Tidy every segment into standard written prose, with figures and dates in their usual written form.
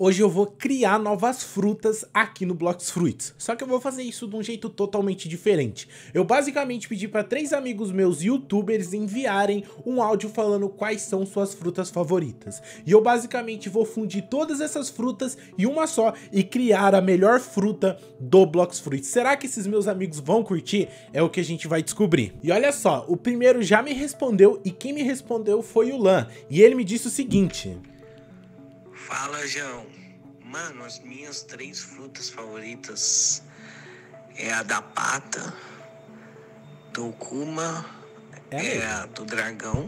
Hoje eu vou criar novas frutas aqui no Blox Fruits, só que eu vou fazer isso de um jeito totalmente diferente. Eu basicamente pedi para 3 amigos meus youtubers enviarem um áudio falando quais são suas frutas favoritas. E eu basicamente vou fundir todas essas frutas em uma só e criar a melhor fruta do Blox Fruits. Será que esses meus amigos vão curtir? É o que a gente vai descobrir. E olha só, o primeiro já me respondeu e quem me respondeu foi o Lan. E ele me disse o seguinte... Fala, João. Mano, as minhas 3 frutas favoritas é a da pata, do Kuma, a do dragão,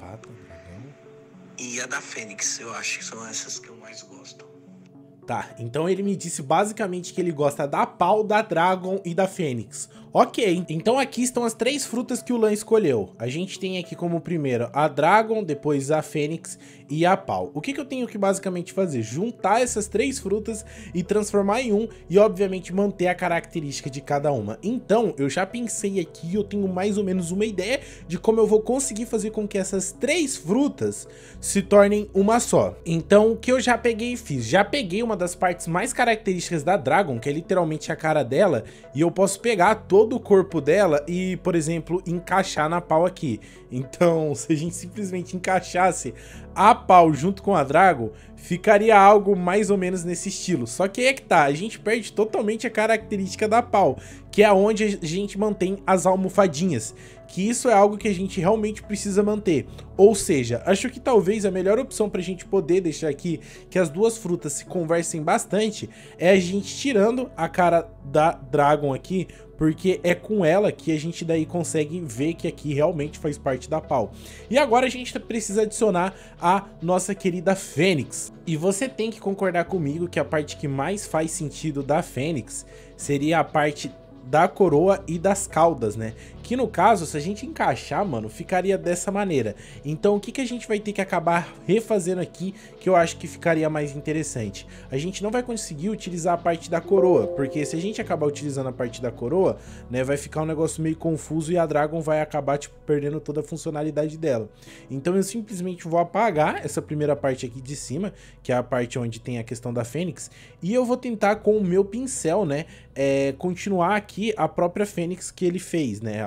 e a da fênix. Eu acho que são essas que eu mais gosto. Tá, então ele me disse basicamente que ele gosta da pau, da dragon e da fênix. Ok, então aqui estão as 3 frutas que o Lan escolheu. A gente tem aqui como primeiro a dragon, depois a fênix e a pau. O que eu tenho que basicamente fazer? Juntar essas 3 frutas e transformar em um e obviamente manter a característica de cada uma. Então eu já pensei aqui, eu tenho mais ou menos uma ideia de como eu vou conseguir fazer com que essas 3 frutas se tornem uma só. Então o que eu já peguei e fiz? Já peguei uma das partes mais características da dragon, que é literalmente a cara dela, e eu posso pegar todo o corpo dela e, por exemplo, encaixar na pau aqui. Então, se a gente simplesmente encaixasse a pau junto com a dragon, ficaria algo mais ou menos nesse estilo. Só que aí é que tá, a gente perde totalmente a característica da pau, que é onde a gente mantém as almofadinhas, que isso é algo que a gente realmente precisa manter. Ou seja, acho que talvez a melhor opção pra gente poder deixar aqui que as duas frutas se conversem bastante é a gente tirando a cara da dragon aqui, porque é com ela que a gente daí consegue ver que aqui realmente faz parte da pau. E agora a gente precisa adicionar a nossa querida fênix. E você tem que concordar comigo que a parte que mais faz sentido da fênix seria a parte da coroa e das caudas, né? Que no caso, se a gente encaixar, mano, ficaria dessa maneira. Então o que a gente vai ter que acabar refazendo aqui, que eu acho que ficaria mais interessante? A gente não vai conseguir utilizar a parte da coroa, porque se a gente acabar utilizando a parte da coroa, né, vai ficar um negócio meio confuso e a dragon vai acabar, tipo, perdendo toda a funcionalidade dela. Então eu simplesmente vou apagar essa primeira parte aqui de cima, que é a parte onde tem a questão da fênix, e eu vou tentar com o meu pincel, né, continuar aqui a própria fênix que ele fez, né,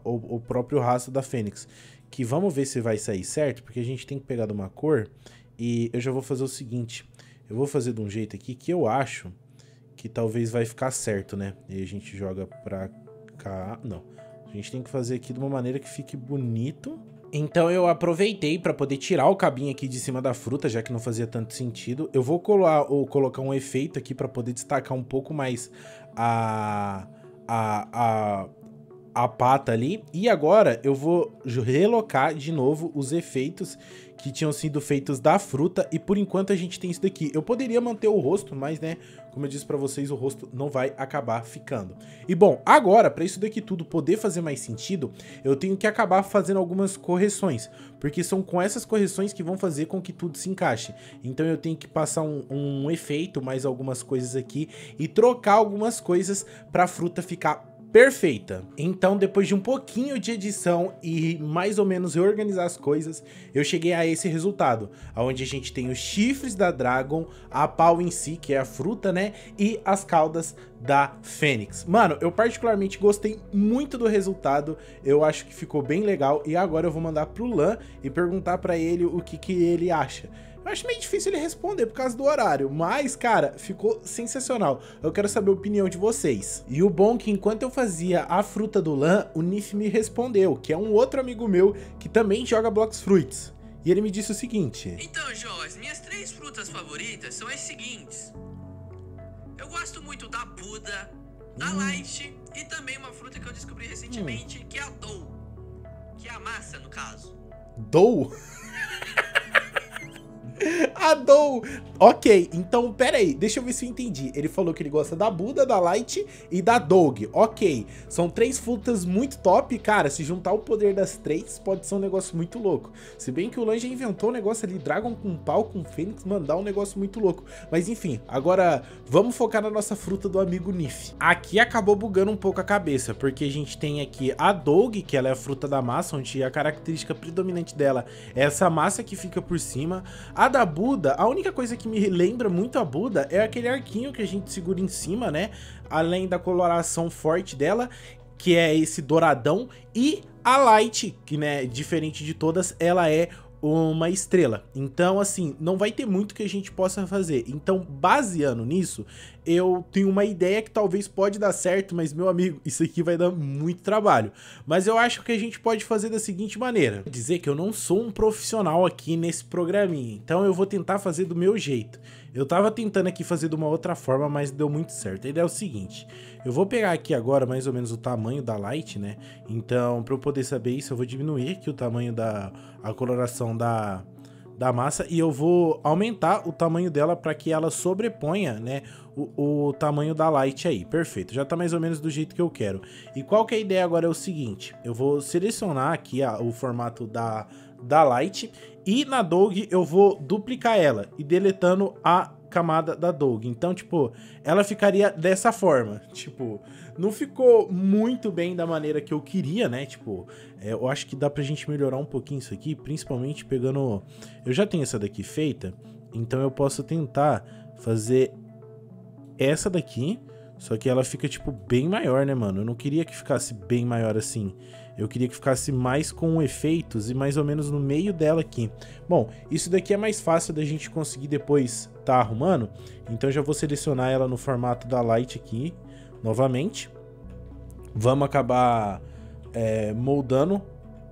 o próprio rastro da fênix, que vamos ver se vai sair certo, porque a gente tem que pegar de uma cor, e eu já vou fazer o seguinte, eu vou fazer de um jeito aqui que eu acho que talvez vai ficar certo, né, e a gente joga pra cá, não, a gente tem que fazer aqui de uma maneira que fique bonito. Então eu aproveitei para poder tirar o cabinho aqui de cima da fruta, já que não fazia tanto sentido. Eu vou colocar um efeito aqui para poder destacar um pouco mais a pata ali. E agora eu vou relocar de novo os efeitos que tinham sido feitos da fruta. E por enquanto a gente tem isso daqui. Eu poderia manter o rosto, mas né, como eu disse pra vocês, o rosto não vai acabar ficando. E bom, agora, pra isso daqui tudo poder fazer mais sentido, eu tenho que acabar fazendo algumas correções, porque são com essas correções que vão fazer com que tudo se encaixe. Então eu tenho que passar um efeito, mais algumas coisas aqui, e trocar algumas coisas pra fruta ficar perfeita. Então, depois de um pouquinho de edição e mais ou menos reorganizar as coisas, eu cheguei a esse resultado, onde a gente tem os chifres da dragon, a pau em si, que é a fruta, né, e as caudas da fênix. Mano, eu particularmente gostei muito do resultado, eu acho que ficou bem legal, e agora eu vou mandar pro Lan e perguntar pra ele o que ele acha. Eu acho meio difícil ele responder por causa do horário, mas, cara, ficou sensacional. Eu quero saber a opinião de vocês. E o bom é que enquanto eu fazia a fruta do Lan, o Nif me respondeu, que é um outro amigo meu que também joga Blox Fruits. E ele me disse o seguinte: então, João, as minhas 3 frutas favoritas são as seguintes. Eu gosto muito da Buda, da Light e também uma fruta que eu descobri recentemente, que é a Dou. Que é a massa, no caso. Dou? A Dou. Ok, então pera aí, deixa eu ver se eu entendi. Ele falou que ele gosta da Buda, da Light e da Dog. Ok, são 3 frutas muito top. Cara, se juntar o poder das 3 pode ser um negócio muito louco. Se bem que o Lan já inventou um negócio ali, Dragon com pau, com Fênix, mandar um negócio muito louco. Mas enfim, agora vamos focar na nossa fruta do amigo Nif. Aqui acabou bugando um pouco a cabeça, porque a gente tem aqui a Dog, que ela é a fruta da massa, onde a característica predominante dela é essa massa que fica por cima. A da Buda, a única coisa que me lembra muito a Buda é aquele arquinho que a gente segura em cima, né? Além da coloração forte dela, que é esse douradão, e a Light, que, né, diferente de todas, ela é uma estrela. Então, assim, não vai ter muito que a gente possa fazer. Então, baseando nisso, eu tenho uma ideia que talvez pode dar certo, mas, meu amigo, isso aqui vai dar muito trabalho. Mas eu acho que a gente pode fazer da seguinte maneira. Vou dizer que eu não sou um profissional aqui nesse programinha, então eu vou tentar fazer do meu jeito. Eu tava tentando aqui fazer de uma outra forma, mas deu muito certo. A ideia é o seguinte, eu vou pegar aqui agora mais ou menos o tamanho da Light, né? Então, para eu poder saber isso, eu vou diminuir aqui o tamanho a coloração da massa e eu vou aumentar o tamanho dela para que ela sobreponha, né, o tamanho da Light aí. Perfeito, já tá mais ou menos do jeito que eu quero. E qual que é a ideia agora é o seguinte, eu vou selecionar aqui o formato da Light e na Dog eu vou duplicar ela e deletando a camada da Dog. Então, tipo, ela ficaria dessa forma. Tipo, não ficou muito bem da maneira que eu queria, né? Tipo, eu acho que dá pra gente melhorar um pouquinho isso aqui, principalmente pegando... Eu já tenho essa daqui feita, então eu posso tentar fazer essa daqui, só que ela fica, tipo, bem maior, né, mano? Eu não queria que ficasse bem maior assim. Eu queria que ficasse mais com efeitos e mais ou menos no meio dela aqui. Bom, isso daqui é mais fácil da gente conseguir depois tá arrumando. Então eu já vou selecionar ela no formato da Light aqui, novamente. Vamos acabar moldando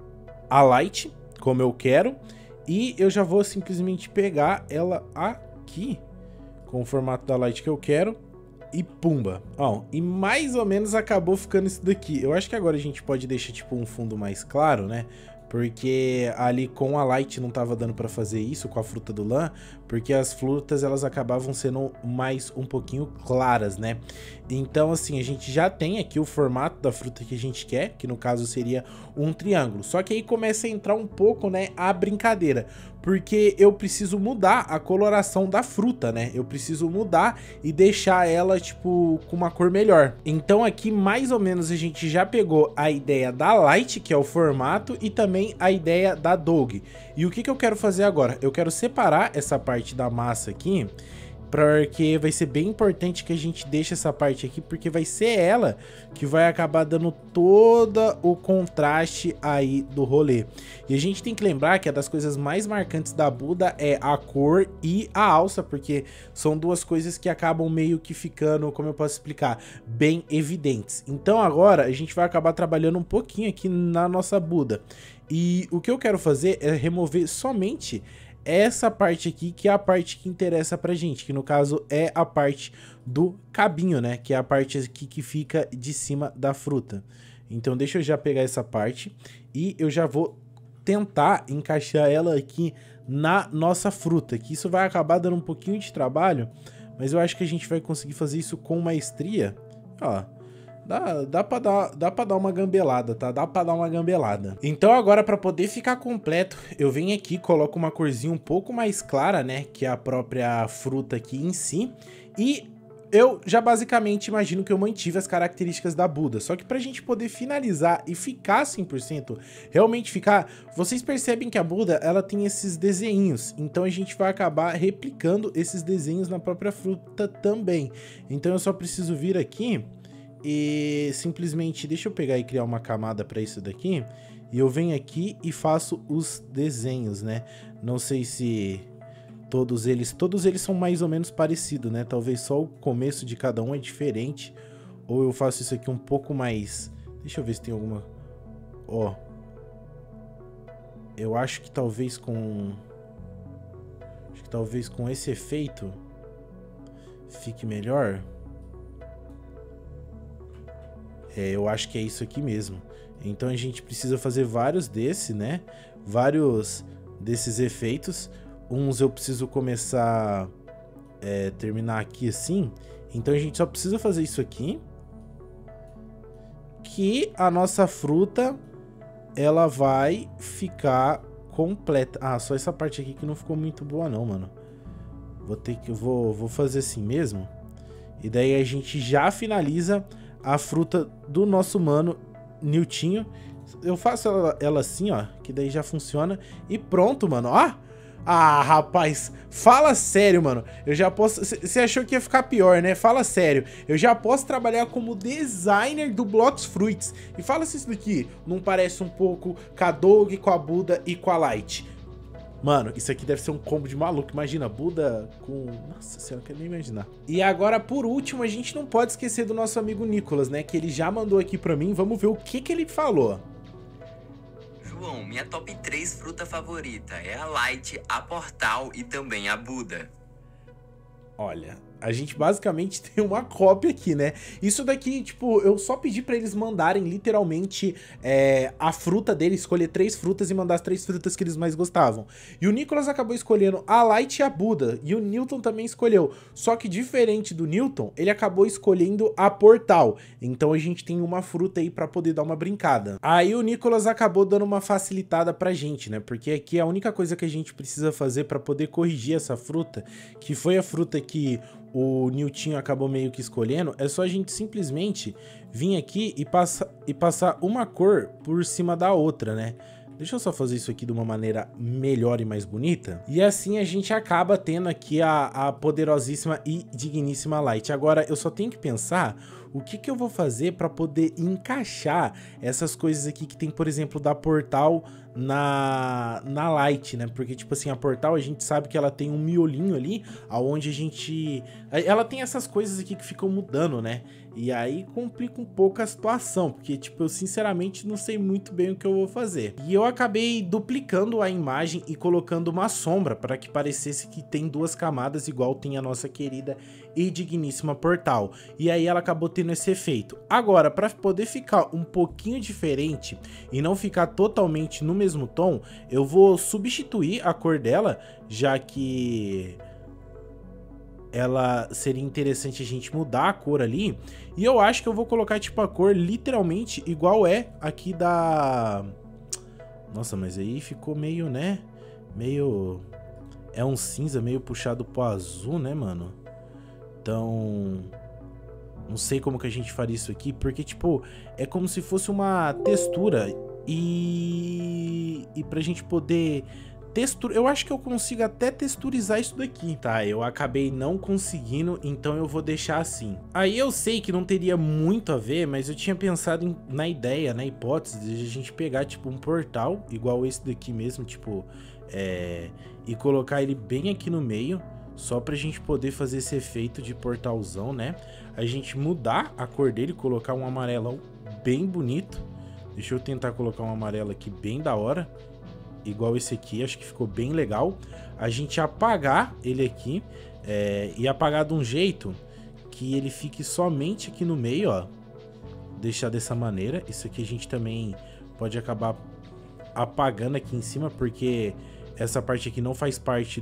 a Light como eu quero. E eu já vou simplesmente pegar ela aqui com o formato da Light que eu quero. E pumba, ó, e mais ou menos acabou ficando isso daqui. Eu acho que agora a gente pode deixar tipo um fundo mais claro, né? Porque ali com a Light não tava dando pra fazer isso com a fruta do lã, porque as frutas elas acabavam sendo mais um pouquinho claras, né? Então assim, a gente já tem aqui o formato da fruta que a gente quer, que no caso seria um triângulo. Só que aí começa a entrar um pouco, né, a brincadeira, porque eu preciso mudar a coloração da fruta, né? Eu preciso mudar e deixar ela, tipo, com uma cor melhor. Então aqui, mais ou menos, a gente já pegou a ideia da Light, que é o formato, e também a ideia da Dog. E o que que eu quero fazer agora? Eu quero separar essa parte da massa aqui, porque vai ser bem importante que a gente deixe essa parte aqui, porque vai ser ela que vai acabar dando todo o contraste aí do rolê. E a gente tem que lembrar que é das coisas mais marcantes da Buda é a cor e a alça, porque são duas coisas que acabam meio que ficando, como eu posso explicar, bem evidentes. Então agora a gente vai acabar trabalhando um pouquinho aqui na nossa Buda. E o que eu quero fazer é remover somente essa parte aqui, que é a parte que interessa pra gente, que no caso é a parte do cabinho, né? Que é a parte aqui que fica de cima da fruta. Então deixa eu já pegar essa parte e eu já vou tentar encaixar ela aqui na nossa fruta, que isso vai acabar dando um pouquinho de trabalho, mas eu acho que a gente vai conseguir fazer isso com maestria. Ó, dá pra dar uma gambelada, tá? Dá pra dar uma gambelada. Então agora, pra poder ficar completo, eu venho aqui e coloco uma corzinha um pouco mais clara, né? Que é a própria fruta aqui em si. E eu já basicamente imagino que eu mantive as características da Buda. Só que pra gente poder finalizar e ficar 100%, realmente ficar... Vocês percebem que a Buda, ela tem esses desenhos. Então a gente vai acabar replicando esses desenhos na própria fruta também. Então eu só preciso vir aqui... E simplesmente, deixa eu pegar e criar uma camada para isso daqui. E eu venho aqui e faço os desenhos, né? Não sei se todos eles são mais ou menos parecidos, né? Talvez só o começo de cada um é diferente. Ou eu faço isso aqui um pouco mais... Deixa eu ver se tem alguma... Ó. Eu acho que talvez com... esse efeito fique melhor. Eu acho que é isso aqui mesmo. Então a gente precisa fazer vários desses, né? Vários desses efeitos. Uns eu preciso começar terminar aqui assim. Então a gente só precisa fazer isso aqui. Que a nossa fruta ela vai ficar completa. Ah, só essa parte aqui que não ficou muito boa não, mano. Vou fazer assim mesmo. E daí a gente já finaliza a fruta do nosso mano Niltinho. Eu faço ela assim, ó, que daí já funciona. E pronto, mano, ó. Ah, rapaz, fala sério, mano. Eu já posso... Você achou que ia ficar pior, né? Fala sério. Eu já posso trabalhar como designer do Blox Fruits. E fala se isso daqui não parece um pouco com a Doug, com a Buda e com a Light. Mano, isso aqui deve ser um combo de maluco. Imagina, Buda com... Nossa senhora, não quero nem imaginar. E agora, por último, a gente não pode esquecer do nosso amigo Nicolas, né? Que ele já mandou aqui pra mim. Vamos ver o que ele falou. João, minha top 3 fruta favorita é a Light, a Portal e também a Buda. Olha, a gente basicamente tem uma cópia aqui, né? Isso daqui, tipo, eu só pedi pra eles mandarem literalmente a fruta dele, escolher 3 frutas e mandar as 3 frutas que eles mais gostavam. E o Nicolas acabou escolhendo a Light e a Buda, e o Newton também escolheu. Só que diferente do Newton, ele acabou escolhendo a Portal. Então a gente tem uma fruta aí pra poder dar uma brincada. Aí o Nicolas acabou dando uma facilitada pra gente, né? Porque aqui a única coisa que a gente precisa fazer pra poder corrigir essa fruta, que foi a fruta que o Newton acabou meio que escolhendo, é só a gente simplesmente vir aqui e passar uma cor por cima da outra, né? Deixa eu só fazer isso aqui de uma maneira melhor e mais bonita. E assim a gente acaba tendo aqui a poderosíssima e digníssima Light. Agora eu só tenho que pensar o que eu vou fazer para poder encaixar essas coisas aqui que tem, por exemplo, da Portal na Light, né? Porque, tipo assim, a Portal a gente sabe que ela tem um miolinho ali, aonde a gente... Ela tem essas coisas aqui que ficam mudando, né? E aí complica um pouco a situação, porque, tipo, eu sinceramente não sei muito bem o que eu vou fazer. E eu acabei duplicando a imagem e colocando uma sombra para que parecesse que tem 2 camadas, igual tem a nossa querida e digníssima Portal. E aí ela acabou tendo esse efeito. Agora, para poder ficar um pouquinho diferente e não ficar totalmente no mesmo tom, eu vou substituir a cor dela, já que ela seria interessante a gente mudar a cor ali. E eu acho que eu vou colocar tipo a cor literalmente igual é aqui da... Nossa, mas aí ficou meio, né? Meio... É um cinza meio puxado pro azul, né, mano? Então... Não sei como que a gente faria isso aqui, porque, tipo, é como se fosse uma textura. E pra gente poder... Eu acho que eu consigo até texturizar isso daqui, tá? Eu acabei não conseguindo, então eu vou deixar assim. Aí eu sei que não teria muito a ver, mas eu tinha pensado na ideia, na hipótese de a gente pegar, tipo, um portal, igual esse daqui mesmo, tipo, e colocar ele bem aqui no meio, só pra gente poder fazer esse efeito de portalzão, né? A gente mudar a cor dele, colocar um amarelão bem bonito. Deixa eu tentar colocar um amarelo aqui bem da hora. Igual esse aqui, acho que ficou bem legal. A gente apagar ele aqui e apagar de um jeito que ele fique somente aqui no meio, ó. Deixar dessa maneira. Isso aqui a gente também pode acabar apagando aqui em cima, porque essa parte aqui não faz parte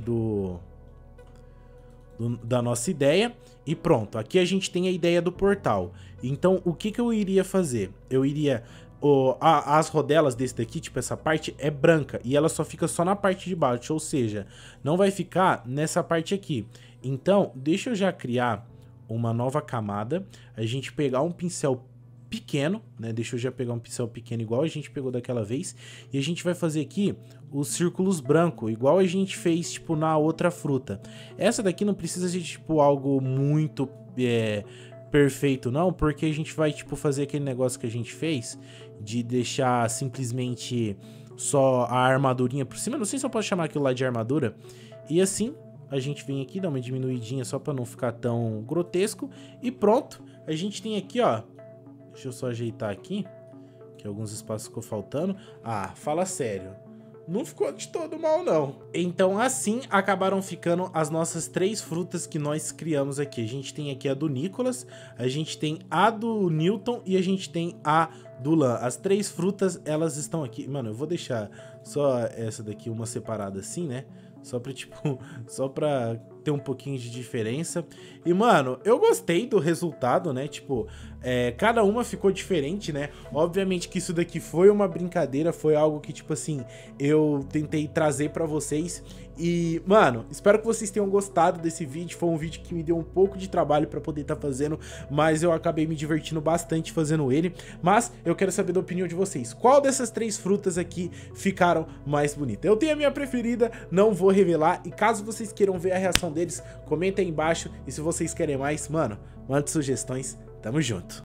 da nossa ideia. E pronto, aqui a gente tem a ideia do portal. Então o que eu iria fazer? Eu iria... as rodelas desse daqui, tipo essa parte é branca e ela só fica só na parte de baixo, ou seja, não vai ficar nessa parte aqui. Então deixa eu já criar uma nova camada, a gente pegar um pincel pequeno, né? Deixa eu já pegar um pincel pequeno igual a gente pegou daquela vez, e a gente vai fazer aqui os círculos brancos, igual a gente fez tipo na outra fruta. Essa daqui não precisa de tipo algo muito perfeito não, porque a gente vai tipo fazer aquele negócio que a gente fez de deixar simplesmente só a armadurinha por cima. Não sei se eu posso chamar aquilo lá de armadura. E assim a gente vem aqui, dá uma diminuidinha só para não ficar tão grotesco. E pronto, a gente tem aqui, ó. Deixa eu só ajeitar aqui, que alguns espaços ficou faltando. Ah, fala sério. Não ficou de todo mal, não. Então, assim, acabaram ficando as nossas 3 frutas que nós criamos aqui. A gente tem aqui a do Nicolas, a gente tem a do Newton e a gente tem a do Lan. As 3 frutas, elas estão aqui. Mano, eu vou deixar só essa daqui, uma separada assim, né? Só pra, tipo, só pra ter um pouquinho de diferença. E, mano, eu gostei do resultado, né? Tipo, cada uma ficou diferente, né? Obviamente que isso daqui foi uma brincadeira, foi algo que, tipo assim, eu tentei trazer pra vocês. E, mano, espero que vocês tenham gostado desse vídeo. Foi um vídeo que me deu um pouco de trabalho pra poder estar fazendo, mas eu acabei me divertindo bastante fazendo ele. Mas eu quero saber da opinião de vocês. Qual dessas 3 frutas aqui ficaram mais bonitas? Eu tenho a minha preferida, não vou revelar. E caso vocês queiram ver a reação deles, comenta aí embaixo. E se vocês querem mais, mano, mande sugestões. Tamo junto.